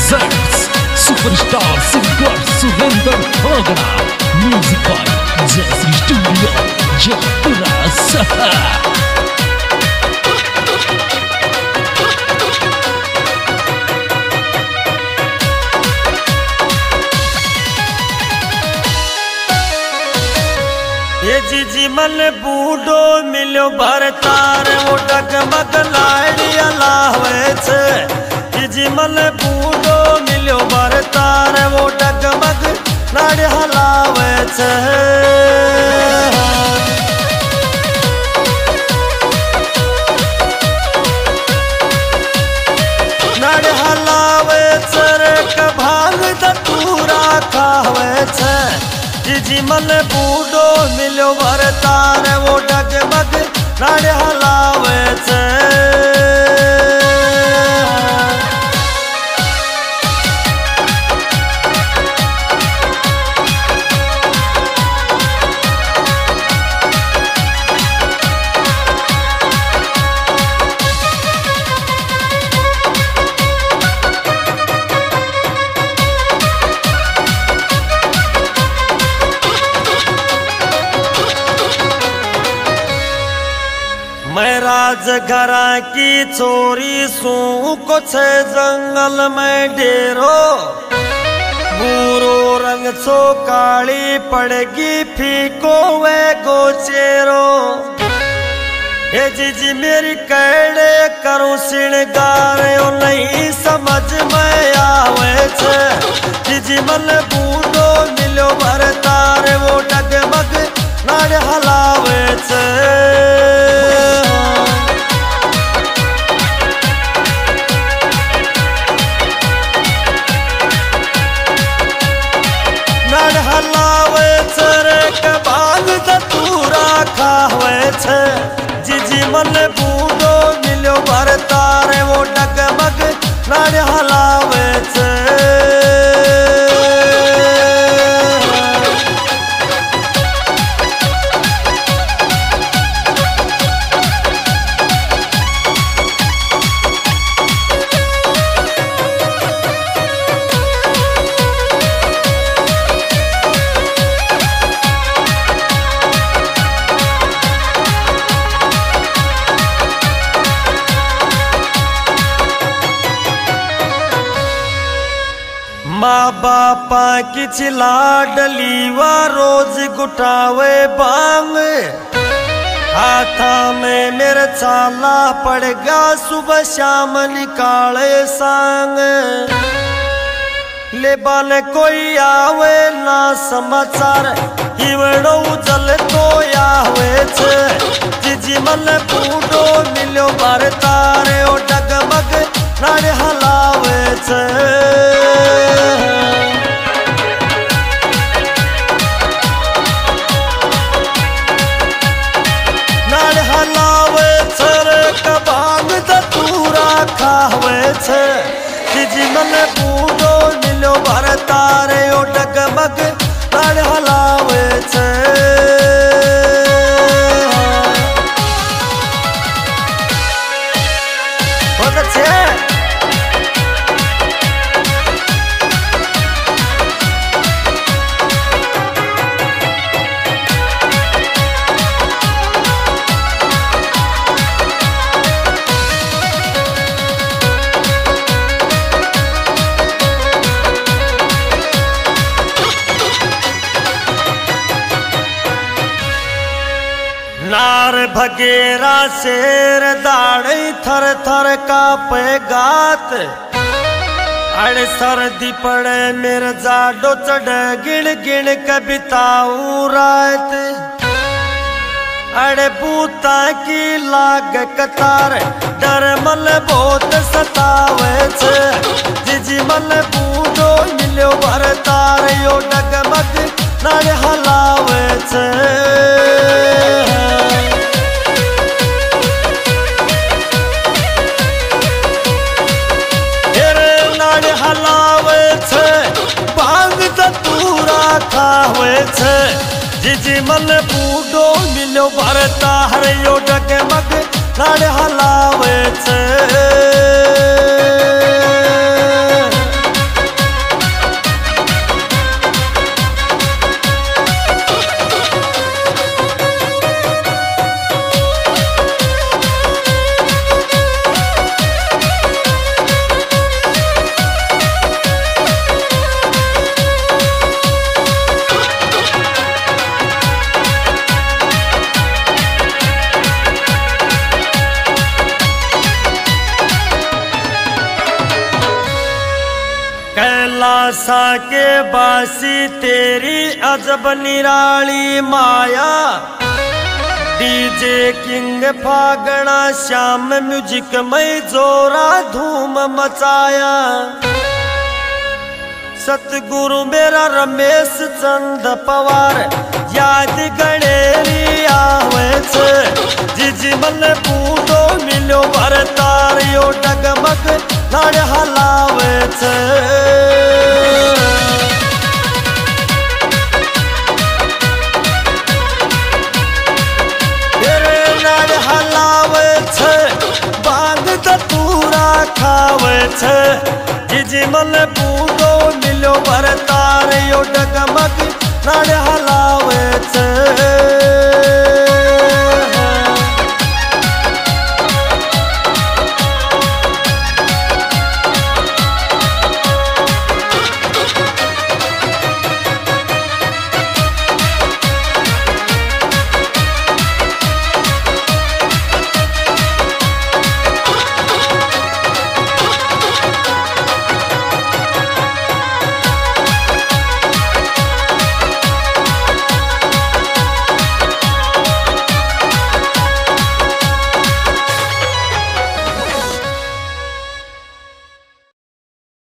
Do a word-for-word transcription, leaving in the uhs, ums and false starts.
presents superstar singer Surendra Bhagna, music by Jazzy Studio, Jaipura, Saha. ये जीजी मन बूढ़ो मिलो भरतार वो डगमग लाड़िया लावे छे। जीजी मन बूढ़ो मिलो भरतार वो डगमग लाड़िया लावे छे। लाड़िया लावे छे रे भांग धतूरा खावे छे। जीजी मन बूढ़ो मिलो भरतार वो डगमग लाड़िया लावे छे। मैं राजघरा की चोरी सू कुछ जंगल में डेरो। बूरो रंग सो काली पड़गी फीको वे गोचेरो। हे जीजी मेरी कैड़े करूं सिणगार नहीं समझ में आवे छे। जीजी मन बूढ़ो मिलो भरतार वो डगमग लाड़िया हलावे छे। हलावे छे रे भांग धतूरा खावे छे। जीजी मन बूढ़ो मिलो भरतार वो डगमग लाड़िया हलावे छे। माँ बापा की लाडली वा रोज गुटावे बांग। हाथा में मेरे चाला पड़ेगा सुबह शाम निकाले सांग। ले बाने कोई आवे ना समाचार हिवड़ो जल तो आवे छे। जीजी मन बूढ़ो मिलो भरतार ओ डगमग लाड़िया हलावे छे। खावे छे। जीजी मन बूढ़ो मिलो भरतार ओ डगमग लाड़िया हलावे छे। बहुत अच्छे। नार भगेरा शेर दाड़ी थर थर कापे गात। अड़ सर्दी पड़े मेरे जाडो चढ़ गिण गिण के बिताऊं रात। अड़े बूता की लाग कतार डर मन बहुत सतावे छे। जीजी मन बूढ़ो मिलो भरतार यो डगमग लाड़िया हलावे छे। हलावे छे भांग धतूरा खावे छे। जीजी मन बूढ़ो मिलो भरतार यो डगमग लाड़िया हलावे छे। बरसा के बासी तेरी अजब निराली माया। डीजे किंग फागणा श्याम म्यूजिक में जोरा धूम मचाया। सतगुरु मेरा रमेश चंद पवार याद गणेरी आवे छे। जिजी मन बूढ़ो मिलो भरतारियो डगमग लाड़ हलावे छे। तेरे लाड़ हलावे छे बांग दतूरा खावे छे। जिजी मन बूढ़ो मिलो भरतारियो डगमग